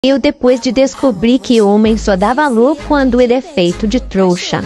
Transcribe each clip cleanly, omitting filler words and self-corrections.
Eu depois de descobrir que homem só dá valor quando ele é feito de trouxa.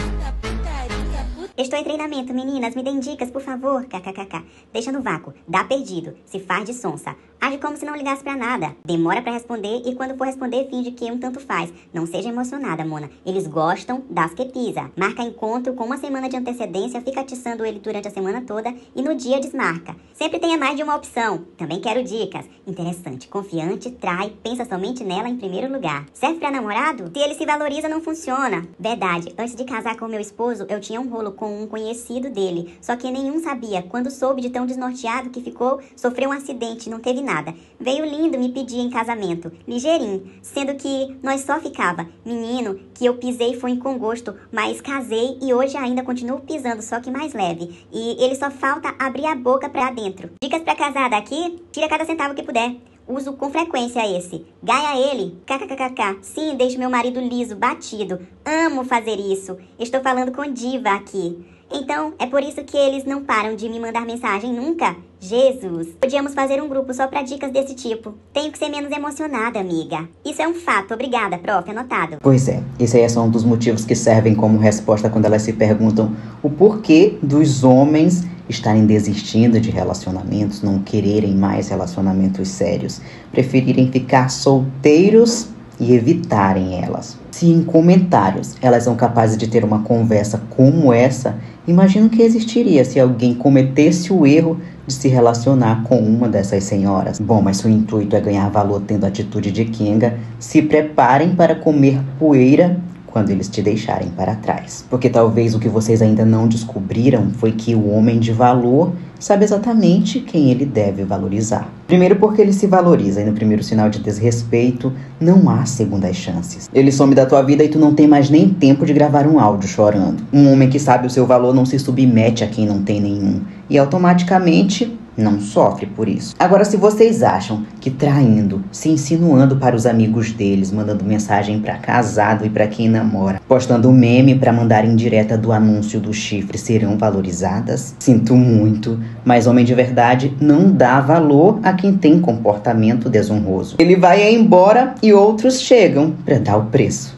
Estou em treinamento, meninas, me deem dicas, por favor. KKKK. Deixa no vácuo, dá perdido, se faz de sonsa. Age como se não ligasse pra nada. Demora pra responder e quando for responder, finge que um tanto faz. Não seja emocionada, Mona. Eles gostam das que pisa. Marca encontro com uma semana de antecedência, fica atiçando ele durante a semana toda e no dia desmarca. Sempre tenha mais de uma opção. Também quero dicas. Interessante, confiante, trai, pensa somente nela em primeiro lugar. Serve pra namorado? Se ele se valoriza, não funciona. Verdade, antes de casar com meu esposo, eu tinha um rolo com um conhecido dele. Só que nenhum sabia. Quando soube de tão desnorteado que ficou, sofreu um acidente, não teve nada. Veio lindo me pedir em casamento, ligeirinho, sendo que nós só ficava. Menino, que eu pisei foi com gosto, mas casei e hoje ainda continuo pisando, só que mais leve. E ele só falta abrir a boca pra dentro. Dicas pra casada aqui? Tira cada centavo que puder. Uso com frequência esse. Gaia ele. KKKK. Sim, deixo meu marido liso, batido. Amo fazer isso. Estou falando com diva aqui. Então, é por isso que eles não param de me mandar mensagem nunca? Jesus! Podíamos fazer um grupo só pra dicas desse tipo. Tenho que ser menos emocionada, amiga. Isso é um fato. Obrigada, prof. Anotado. Pois é, esse aí é só um dos motivos que servem como resposta quando elas se perguntam o porquê dos homens estarem desistindo de relacionamentos, não quererem mais relacionamentos sérios, preferirem ficar solteiros e evitarem elas. Se em comentários elas são capazes de ter uma conversa como essa, imagino que existiria se alguém cometesse o erro de se relacionar com uma dessas senhoras. Bom, mas se o intuito é ganhar valor tendo atitude de Kenga, se preparem para comer poeira quando eles te deixarem para trás. Porque talvez o que vocês ainda não descobriram foi que o homem de valor sabe exatamente quem ele deve valorizar. Primeiro porque ele se valoriza e no primeiro sinal de desrespeito não há segundas chances. Ele some da tua vida e tu não tem mais nem tempo de gravar um áudio chorando. Um homem que sabe o seu valor não se submete a quem não tem nenhum e automaticamente não sofre por isso. Agora, se vocês acham que traindo, se insinuando para os amigos deles, mandando mensagem para casado e para quem namora, postando meme para mandar indireta do anúncio do chifre serão valorizadas, sinto muito, mas homem de verdade não dá valor a quem tem comportamento desonroso. Ele vai embora e outros chegam para dar o preço.